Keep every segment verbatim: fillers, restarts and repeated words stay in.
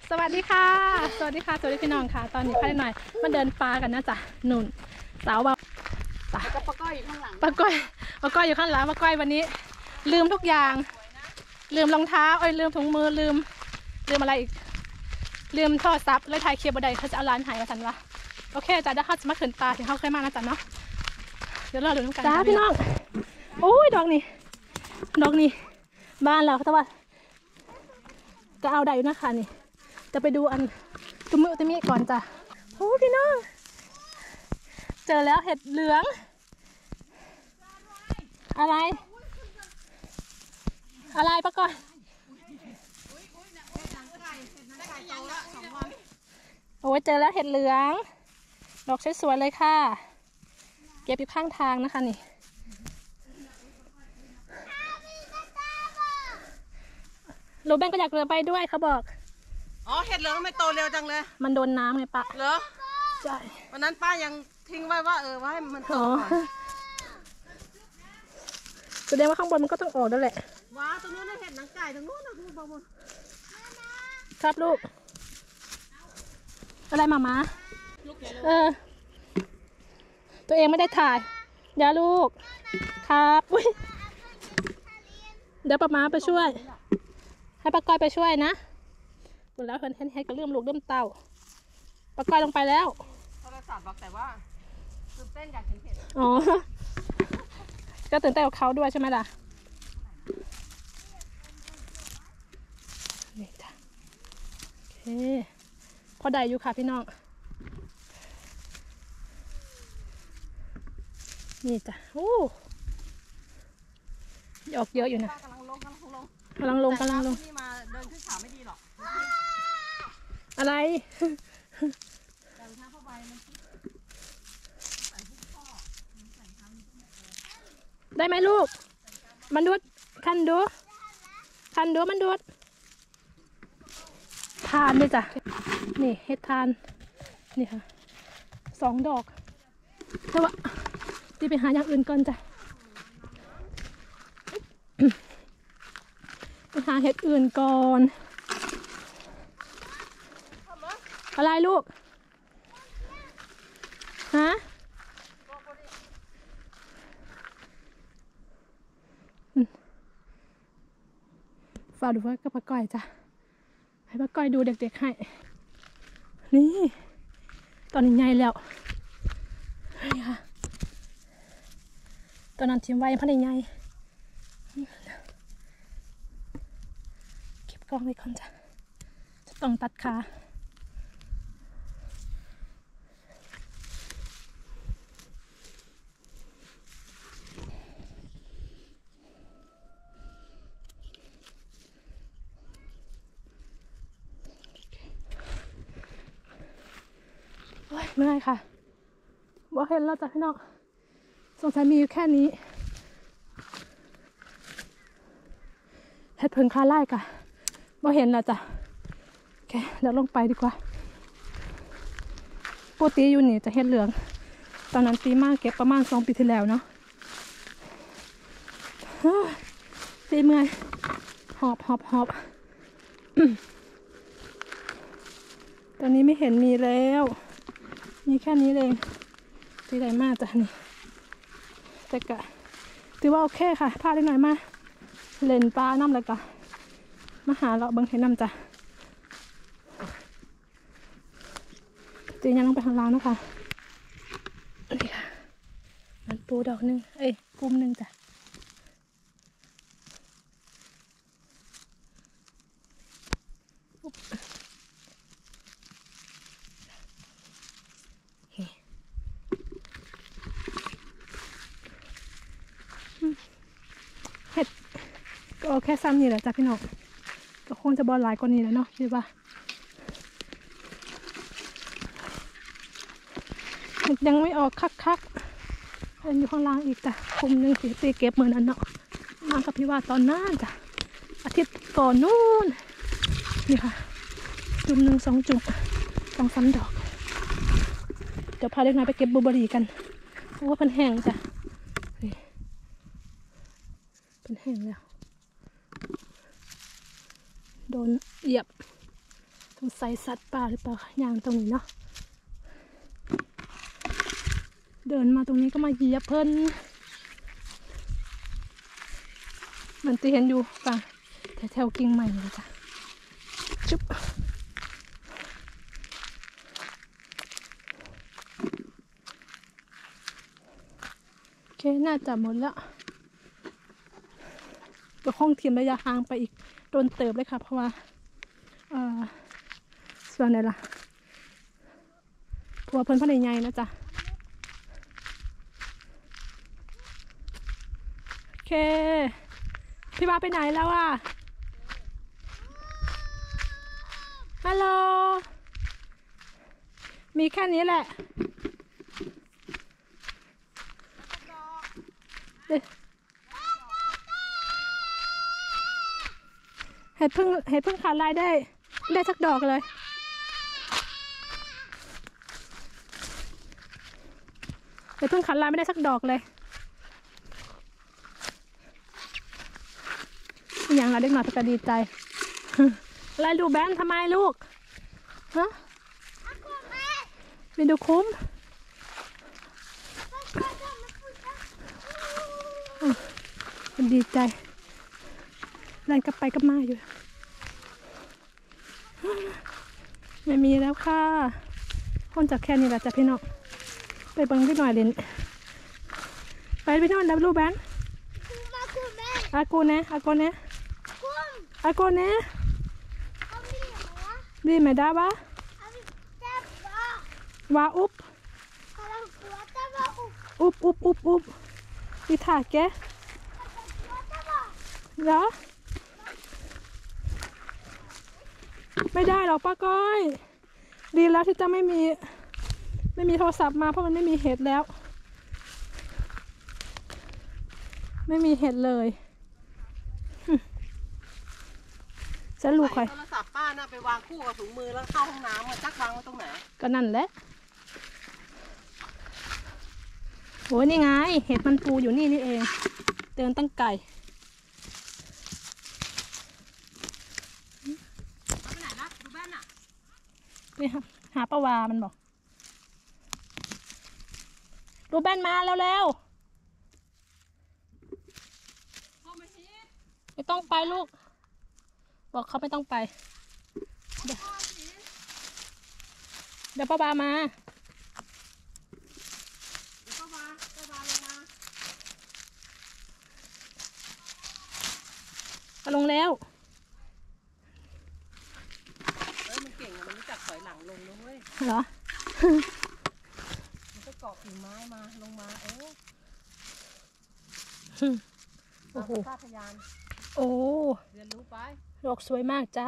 สวัสดีค่ะสวัสดีค่ะสวัสดีพี่น้องค่ะตอนนี้ค่อยหน่อยมาเดินป่ากันนะจ๊ะหนุนสาวบ่าวปะปะก้อยอยู่ข้างหลังปะก้อยปะก้อยอยู่ข้างหลังปะก้อยวันนี้ลืมทุกอย่างลืมรองเท้าเอ้ยลืมถุงมือลืมลืมอะไรอีกลืมโทรศัพท์เลยถ่ายคลิปบ่ได้เขาจะเอาร้านหายมาสันวะโอเคจ้ะเดี๋ยวเขาจะมาขึ้นป่าที่เขาเคยมานะจ๊ะเนาะเดี๋ยวเราดูกันจ้าพี่น้องโอ้ยดอกนี่ดอกนี่บ้านเราเขาแต่ว่าจะเอาได้อยู่นะคะนี่จะไปดูอันตุ้มมือตุ้มมีก่อนจ้ะโอ้พี่น้องเจอแล้วเห็ดเหลืองอะไรอะไรปะก่อนโอ้ยเจอแล้วเห็ดเหลืองดอกสวยๆเลยค่ะเก็บอยู่ข้างทางนะคะนี่ลูกแบงก็อยากเรือไปด้วยเขาบอกอ๋อเห็ดเหลืองไม่โตเร็วจังเลยมันโดนน้ำไงปะเหรอใช่วันนั้นป้ายังทิ้งไว้ว่าเออว่าให้มันโตก่อนแสดงว่าข้างบนมันก็ต้องออกแล้วแหละว้าตรงนู้นเห็ดหนังไก่ตรงนู้นนะคุณบอลครับลูกอะไรมามาเออตัวเองไม่ได้ถ่ายเดี๋ยวลูกครับอุ้ยเดี๋ยวป้าม้าไปช่วยให้ป้าก้อยไปช่วยนะหมดแล้วเห็นเห็นเห็นก็เริ่มลูกเริ่มเต่าป้าก้อยลงไปแล้วโทรศัพท์บอกแต่ว่าตื่นเต้นอยากเห็นเห็ดอ๋อก็ตื่นเต้นกับเขาด้วยใช่ไหมล่ะนี่จ้ะโอเคพอได้อยู่ค่ะพี่น้องนี่จ้ะโอ้ออกเยอะอยู่นะกำลังลงกำลังลงกำลังลงกำลังลงนี่มาเดินขึ้นเขาไม่ดีหรอกอะไรได้ไหมลูกมันดูดคันดูคันดูมันดูดทานด้วยจ้ะนี่เห็ดทานนี่ค่ะสองดอกแล้วว่าที่ไปหาอย่างอื่นก่อนจ้ะไปหาเห็ดอื่นก่อนอะไรลูกฮะฝากดูไว้กับป้าก้อยจ้ะให้ป้าก้อยดูเด็กๆให้นี่ตอนนี้ใหญ่แล้วนี่ค่ะตอนนั้นทิ้งไว้พันใหญ่เก็บกล้องไว้ก่อนจ้ะจะต้องตัดขาไม่ได้ค่ะบอกเห็นแล้วจ้ะพี่น้องสงสัยมีอยู่แค่นี้เห็ดเพิงคาไล่ค่ะบอกเห็นแล้วจ้ะโอเคเดี๋ยวลงไปดีกว่าปกติอยู่นี่จะเห็ดเหลืองตอนนั้นตีมากเก็บประมาณสองปีที่แล้วเนาะตีเมื่อยหอบหอบหอบตอนนี้ไม่เห็นมีแล้วมีแค่นี้เลยตีได้มากจ้ะนี่แต่กะถือว่าโอเคค่ะพลาดได้หน่อยมาเล่นปลาน้ำแล้วก็มาหาเราเบิ้งให้น้ำจ้ะตียังลงไปข้างล่างนะคะนี่ค่ะมันปูดอกนึงเอ้ยปุ่มนึงจ้ะเห็ดก็แค่ซ้ำนี่แหละจ้ะพี่น้องก็คงจะบอลหลายกว่านี้แล้วเนาะคิดว่ายังไม่ออกคักๆอันอยู่ข้างล่างอีกจ้ะคุมหนึ่งสีตีเก็บเหมือนนั้นเนาะมากับพี่ว่าตอนนั้นจ้ะอาทิตย์ก่อนนู่นนี่ค่ะจุ่มหนึ่งสองจุ่มสองสามดอกเดี๋ยวพาเด็กน้อยไปเก็บบลูเบอร์รี่กันเพราะว่าเป็นแห้งจ้ะเป็นแห้งแล้วโดนเหยียบงสัยสัตว์ป่าหรือเปล่าอย่างตรงนี้เนาะเดินมาตรงนี้ก็มาเหยียบเพิ่นเหมือนที่เห็นอยู่ป่ะแถวๆกิ่งใหม่เลยจ้ะจุ๊บโอเคน่าจะหมดแล้วก็คงทีมระยะห่างไปอีกโดนเติบเลยค่ะเพราะว่าเอ่อส่วนไหนล่ะทัวเพิ่นพันใหญ่ๆนะจ๊ะโอเคพี่บ้าไปไหนแล้วอ่ะฮัลโหลมีแค่นี้แหละเห็ดพึ่งเห็ดพึ่งขาดรายได้ได้สักดอกเลยเห็ดพึ่งขาดรายไม่ได้สักดอกเลยอย่างเราเด็กหน่อยก็ดีใจอะไรดูแบนทำไมลูกฮะไปดูคุ้มมันดีใจเล่นกับไปกับมาอยู่ไม่มีแล้วค่ะคนจากแค่นี้แหละจ้ะพี่น้องไปบังพี่หน่อยเล่นไปพี่น้องดับลูแบนอากูเนะอากูเนะอากูเนะดีไหมด้าบ้าว่าอุ๊บอุ๊บอุ๊บอุ๊บอุ๊บดีถ่าแกเหรอไม่ได้หรอกป้าก้อยดีแล้วที่จะไม่มีไม่มีโทรศัพท์มาเพราะมันไม่มีเห็ดแล้วไม่มีเห็ดเลยฉันลูกใครโทรศัพท์ป้าน่ะไปวางคู่กับถุงมือแล้วเข้าห้องน้ำมาจักวางไว้ตรงไหนก็นั่นแหละโอ้ยนี่ไงเห็ดมันปูอยู่นี่นี่เองเดินตั้งไก่ไปไหนนะดูแบนอ่ะไปหาหาปลาวามันบอกรูแบนมาแล้วแล้วไม่ต้องไปลูกบอกเขาไม่ต้องไปเดี๋ยวเดี๋ยวปลาวามาเดี๋ยวป้าวาป้าวาลงมาเอาลงแล้วเออมันเก่งอะมันรู้จักถอยหลังลงนะเว้ยเหรอมันก็เกาะกิ่งไม้มาลงมาเออโอ้โหข้าพยานโอ้เรียนรู้ไปดอกสวยมากจ้า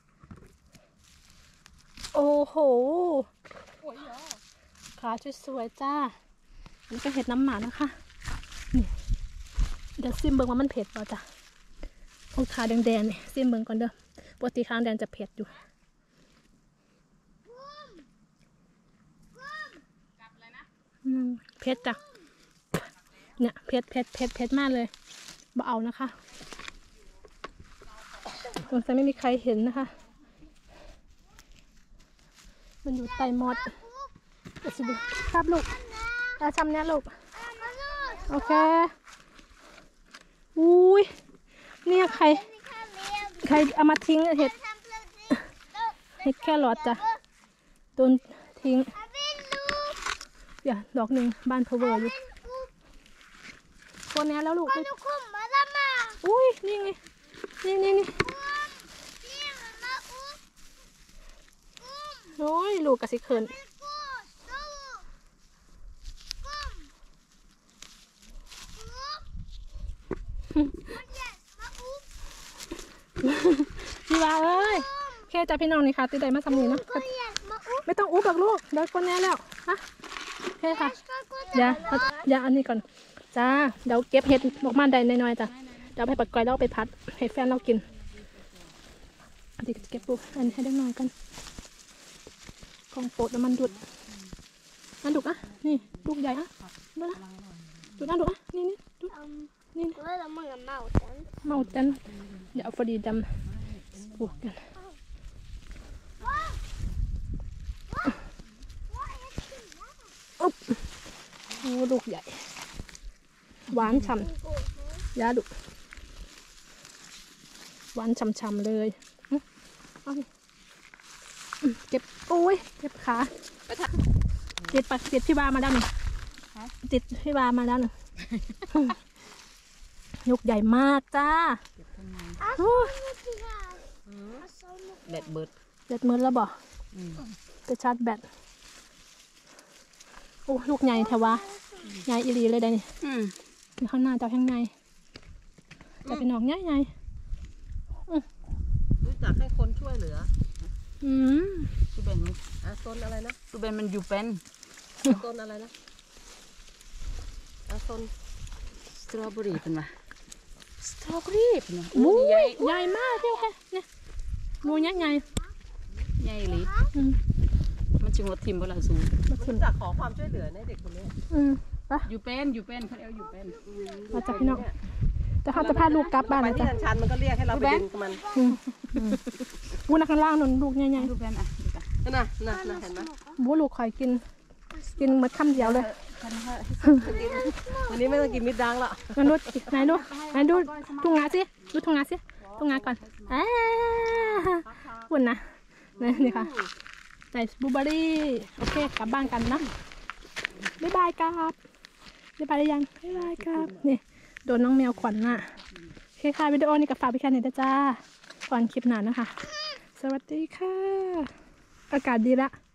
โอ้โหโอ้ยเหรอขาสวยๆจ้าอันนี้ก็เห็ดน้ำหมานะคะนี่เดี๋ยวซิมเบิ้งว่ามันเผ็ดป่ะจ้ะตรงขาแดงๆนี่ซิมเบิ้งก่อนเด้อปกติขาแดงจะเผ็ดอยู่เผ็ดจ้ะเนี่ยเผ็ดเผ็ดเผ็ดเผ็ดมากเลยบ่เอานะคะสงสัยไม่มีใครเห็นนะคะมันอยู่ใต้มอดเดี๋ยวสิดูครับลูกอาชำเนี่ยลูกโอเคอุ้ยเนี่ยใครใครเอามาทิ้งเห็ดเห็ดแค่หลอดจ้ะโดนทิ้งเดี๋ยวดอกหนึ่งบ้านเพอเวอร์อยู่ตัวนี้แล้วลูกอุ้ยนี่ไงนี่นี่นี่โอ้ยลูกกระสิเขินพี่ว่าเอ้ยแค่จับพี่น้องนี่ค่ะติดใจมาทำนี่เนาะไม่ต้องอุ๊บหรอกลูกเดี๋ยวคนนี้แล้วฮะแค่ค่ะอย่าอย่าอันนี้ก่อนจ้าเดี๋ยวเก็บเห็ดออกมาได้น้อยๆจ้ะเดี๋ยวไปปัดกอยแล้วไปพัดให้แฟนเรากินเดี๋ยวเก็บปูอันให้ได้น้อยกันกองโปดแล้วมันดุดมันดุอ่ะนี่ลูกใหญ่อ่ะดูนะดูนะดูอ่ะนี่นี่ดูนี่เมาจันเดี๋ยวเอาฟอดีดำปลูกกันโอ้ลูกใหญ่หวานฉ่ำยาดุหวานฉ่ำๆเลยอื้อเอาดิอื้อเก็บโอ้ยเก็บขาติดปะติดพี่บามาด้านหนึ่งติดพี่บามาด้านหนึ่งลูกใหญ่มากจ้าโอ้ยแบตเบิดเด็ดมือแล้วบ่จะชาร์จแบตโอ้ลูกใหญ่แถวะใหญ่อีหลีเลยได้นี่อยู่ข้างหน้าเจ้าข้างในจะเป็นหนองใหญ่ใหญ่รู้จักให้คนช่วยเหลืออืมตูเบนมันอ่ะต้นอะไรนะตูเบนมันอยู่เป็นต้นอะไรนะอ่ะต้นสตรอเบอรี่เป็นปะสตรอเบอรี่เป็นปะโอ้ยใหญ่มากเนี่ยแค่เนี่ยงูใหญ่ใหญ่ใหญ่เลยอืมมันจึงว่าทิมเวลาสูงรู้จักขอความช่วยเหลือในเด็กคนนี้อืมไปอยู่เป็นอยู่เป็นเขาเรียกว่าอยู่เป็นมาจากพี่น้องจะพาจะพาลูกกลับบ้านไปนะที่จ๊ะชันๆมันก็เรียกให้เราไปดึงกับมันอืมอืมวูนักข้างล่างนนลูกใหญ่ใหญ่ดูเป็นอ่ะดูกันนั่นน่ะน่ะน่ะเห็นไหมวูลูกคอยกิน กินหมดคำเดียวเลยวันนี้ไม่ต้องกินมิดดังละงั้นดูไหนดูไหนดูทุ่งนาสิดูทุ่งนาสิทุ่งนาก่อนอ่าหุ่นนะนี่นี่ค่ะใส่บลูเบอร์รี่โอเคกลับบ้านกันนะบ๊ายบายครับบ๊ายบายได้ยังบ๊ายบายครับนี่โดนน้องแมวขวัญน่ะโอเคค่ะวิดีโอนี้กับฝากพี่แค่นี้นะจ้าก่อนคลิปหน้านะคะสวัสดีค่ะอากาศดีละ